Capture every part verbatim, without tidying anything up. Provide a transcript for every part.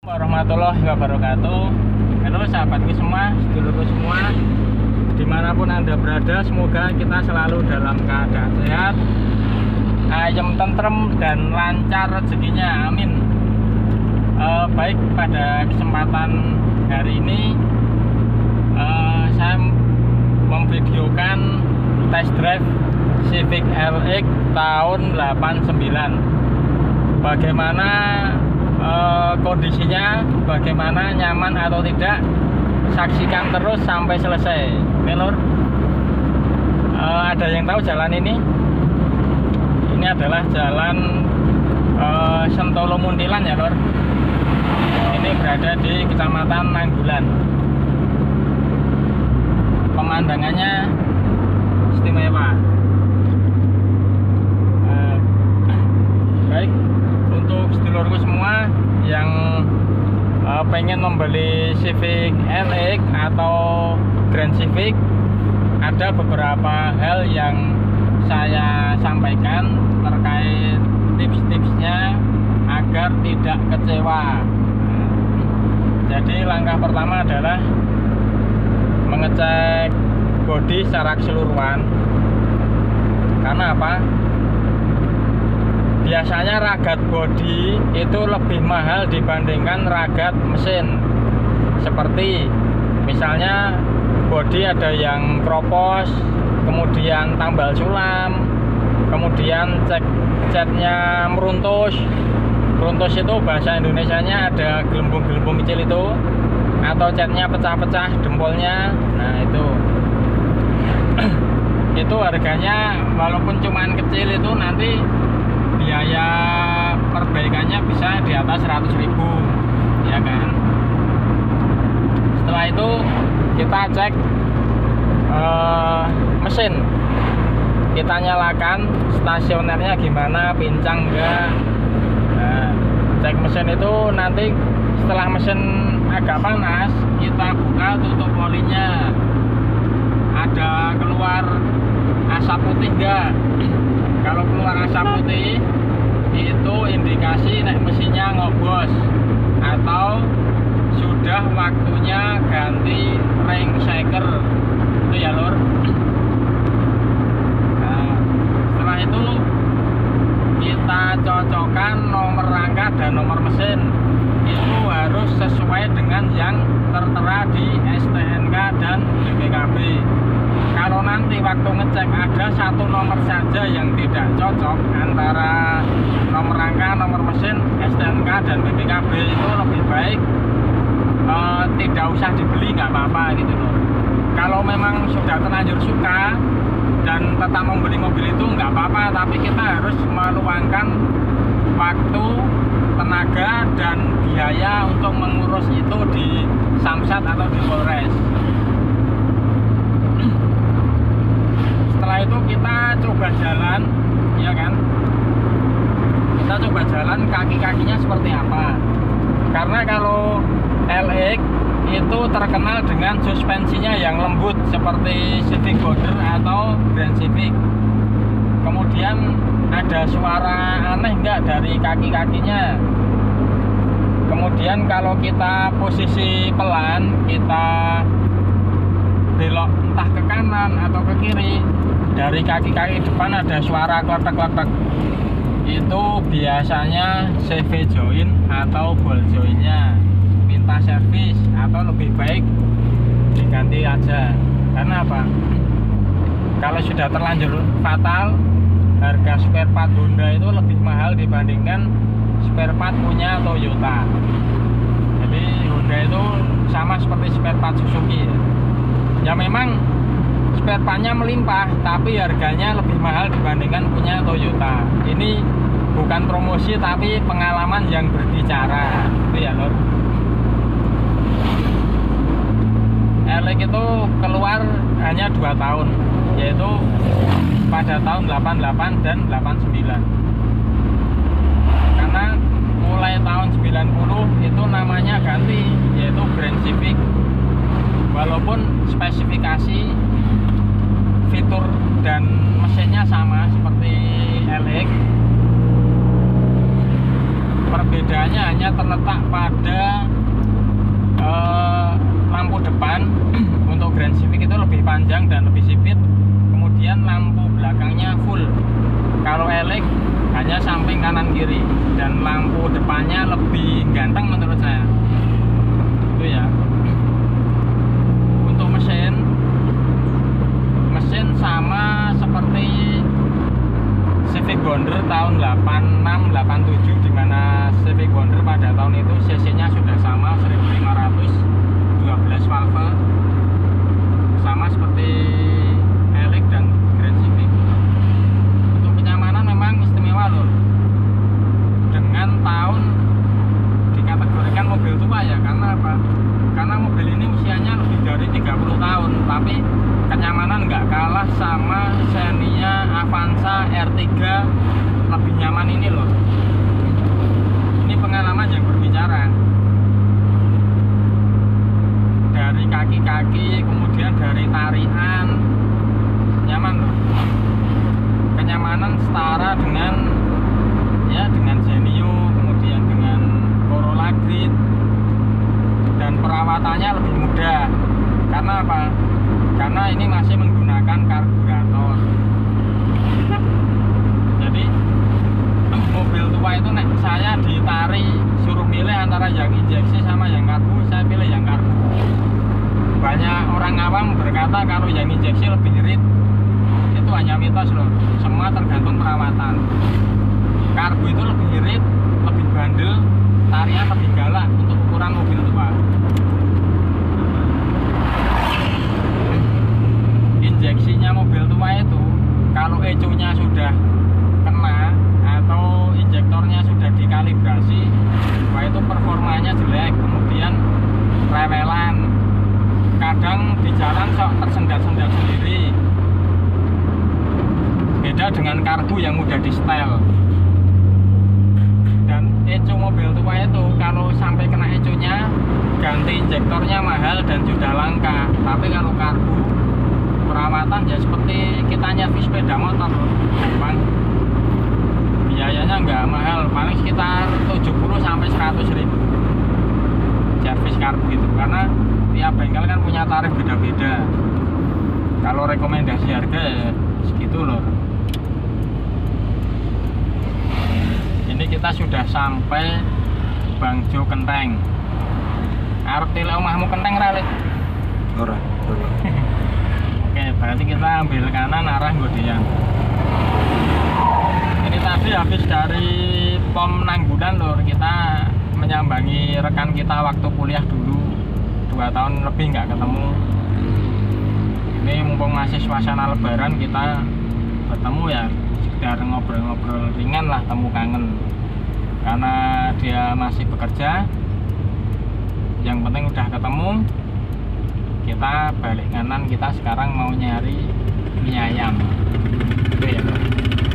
Warahmatullahi wabarakatuh. Halo sahabatku semua, sedulurku semua, dimanapun anda berada, semoga kita selalu dalam keadaan sehat, ayam tentrem dan lancar rezekinya, amin. E, baik, pada kesempatan hari ini e, saya memvideokan test drive Civic L X tahun delapan sembilan. Bagaimana Uh, kondisinya, bagaimana, nyaman atau tidak, saksikan terus sampai selesai. Oke lor, uh, ada yang tahu jalan ini? Ini adalah jalan uh, Sentolo Muntilan ya lor. Ini berada di Kecamatan Nanggulan. Pemandangannya istimewa. uh, Baik, untuk sedulurku semua yang uh, pengen membeli Civic L X atau Grand Civic, ada beberapa hal yang saya sampaikan terkait tips-tipsnya agar tidak kecewa. Jadi langkah pertama adalah mengecek bodi secara keseluruhan. Karena apa? Biasanya ragat bodi itu lebih mahal dibandingkan ragat mesin. Seperti misalnya bodi ada yang kropos, kemudian tambal sulam, kemudian cek catnya meruntus. Meruntus itu bahasa Indonesianya ada gelembung-gelembung kecil itu, atau catnya pecah-pecah dempolnya. Nah itu itu harganya walaupun cuman kecil itu nanti biaya perbaikannya bisa di atas seratus ribu, ya kan. Setelah itu kita cek uh, mesin, kita nyalakan stasionernya gimana, pincang enggak. Nah, cek mesin itu nanti setelah mesin agak panas, kita buka tutup olinya, ada keluar asap putih enggak. Kalau keluar asap putih itu indikasi nek mesinnya ngobos atau sudah waktunya ganti ring shaker, itu ya lur. Nah, setelah itu kita cocokkan nomor rangka dan nomor mesin, itu harus sesuai dengan yang tertera di S T N K dan B P K B. Kalau nanti waktu ngecek ada satu nomor saja yang tidak cocok antara nomor rangka, nomor mesin, S T N K dan B P K B, itu lebih baik uh, tidak usah dibeli, nggak apa-apa gitu loh. Kalau memang sudah terlanjur suka dan tetap membeli mobil itu nggak apa-apa, tapi kita harus meluangkan waktu, tenaga dan biaya untuk mengurus itu di Samsat atau di Polres. Setelah itu kita coba jalan, ya kan? Kita coba jalan kaki-kakinya seperti apa. Karena kalau L X itu terkenal dengan suspensinya yang lembut seperti Civic Border atau Grand Civic. Kemudian ada suara aneh enggak dari kaki-kakinya. Kemudian kalau kita posisi pelan, kita belok entah ke kanan atau ke kiri, dari kaki-kaki depan ada suara kletek-kletek, itu biasanya C V join atau ball joinnya minta servis atau lebih baik diganti aja. Karena apa? Kalau sudah terlanjur fatal, harga spare part Honda itu lebih mahal dibandingkan spare part punya Toyota. Jadi Honda itu sama seperti spare part Suzuki ya. Ya memang spare partnya melimpah, tapi harganya lebih mahal dibandingkan punya Toyota. Ini bukan promosi tapi pengalaman yang berbicara, itu ya lor. L X itu keluar hanya dua tahun, yaitu pada tahun delapan delapan dan delapan sembilan. Karena mulai tahun sembilan puluh itu namanya ganti, yaitu Grand Civic. Walaupun spesifikasi, fitur dan mesinnya sama seperti L X, perbedaannya hanya terletak pada kanan kiri, dan lampu depannya lebih ganteng menurut saya. Itu ya. Untuk mesin, mesin sama seperti Civic Bonder tahun delapan enam delapan tujuh, di mana Civic Bonder pada tahun itu cc-nya sudah sama seribu lima ratus dua belas valve, sama seperti Elix dan Grand Civic. Untuk kenyamanan memang istimewa loh. Dengan tahun dikategorikan mobil tua ya, karena apa? Karena mobil ini usianya lebih dari tiga puluh tahun, tapi kenyamanan nggak kalah sama Xenia Avanza R tiga, lebih nyaman ini loh. Ini pengalaman yang berbicara. Dari kaki-kaki, kemudian dari tarian, nyaman loh. Kenyamanan setara dengan ya dengan Genio, kemudian dengan Corolla Grid, dan perawatannya lebih mudah. Karena apa? Karena ini masih menggunakan karburator. Jadi mobil tua itu nek saya ditari suruh milih antara yang injeksi sama yang karbu, saya pilih yang karbu. Banyak orang awam berkata kalau yang injeksi lebih irit. Itu hanya mitos loh. Semua tergantung perawatan. Karbu itu lebih irit, lebih bandel, tarian lebih galak untuk ukuran mobil tua. Injeksinya mobil tua itu kalau ecunya sudah kena atau injektornya sudah dikalibrasi, wah itu performanya jelek, kemudian rewelan, kadang di jalan sok tersendat-sendat sendiri. Beda dengan karbu yang mudah di setel. Dan ecu mobil tua itu kalau sampai kena ecunya, ganti injektornya mahal dan sudah langka. Tapi kalau karbu perawatan ya seperti kita nyervis sepeda motor, gampang. Biayanya nggak mahal, paling sekitar tujuh puluh sampai seratus ribu servis karbu gitu, karena tiap bengkel kan punya tarif beda-beda. Kalau rekomendasi harga ya segitu loh. Ini kita sudah sampai Bangjo Kenteng. Arep tile omahmu Kenteng ra, Lek? Ora, ora. Oke, berarti kita ambil kanan arah Godean. Ini tadi habis dari pom Nanggulan lur, kita menyambangi rekan kita waktu kuliah dulu, dua tahun lebih nggak ketemu. Ini mumpung masih suasana lebaran, kita bertemu ya, sekedar ngobrol-ngobrol ringan lah, temu kangen. Karena dia masih bekerja, yang penting udah ketemu. Kita balik kanan, kita sekarang mau nyari mie ayam. Oke ya lor.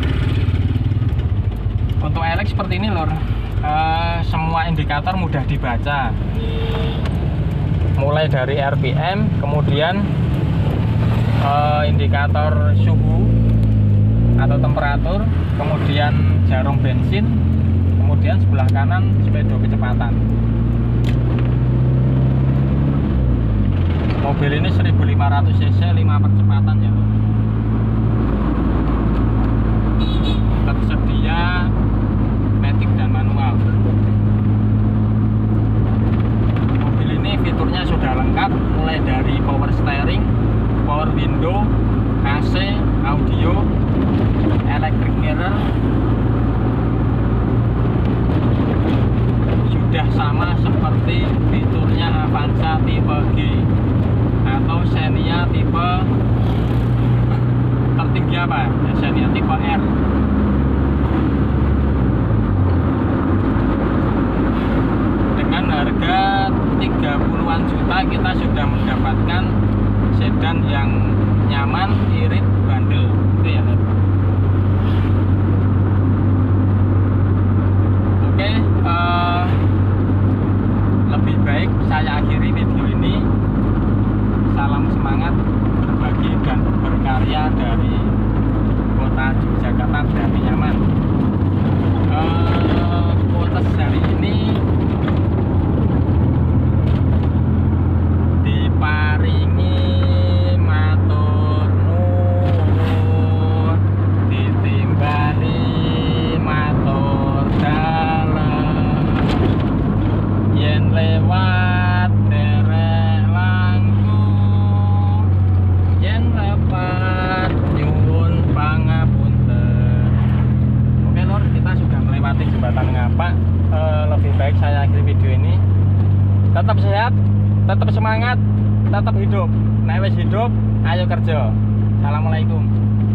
Untuk Elix seperti ini lor, e, semua indikator mudah dibaca, mulai dari R P M, kemudian e, indikator suhu atau temperatur, kemudian jarum bensin, kemudian sebelah kanan speedo kecepatan. Mobil ini seribu lima ratus cc, lima percepatan ya lor. Tersedia matic dan manual. Mobil ini fiturnya sudah lengkap, mulai dari power steering, power window, A C, audio, electric mirror, sudah sama seperti fiturnya Avanza tipe G atau Xenia tipe tertinggi apa? Xenia tipe R. Dengan harga tiga puluhan juta kita sudah mendapatkan sedan yang nyaman, irit, bandel. Itu ya. Oke, uh, lebih baik saya akhiri video ini. Salam semangat berbagi dan berkarya dari kota Yogyakarta dari nyaman. Uh, quotes hari ini diparingi matur nuwun, ditimbali matur Ingkang rapat nyuwun pangapunten. Oke Lur, kita sudah melewati jembatan Ngapak. Eh, lebih baik saya akhiri video ini. Tetap sehat, tetap semangat, tetap hidup. Nek wis hidup, ayo kerja. Assalamualaikum.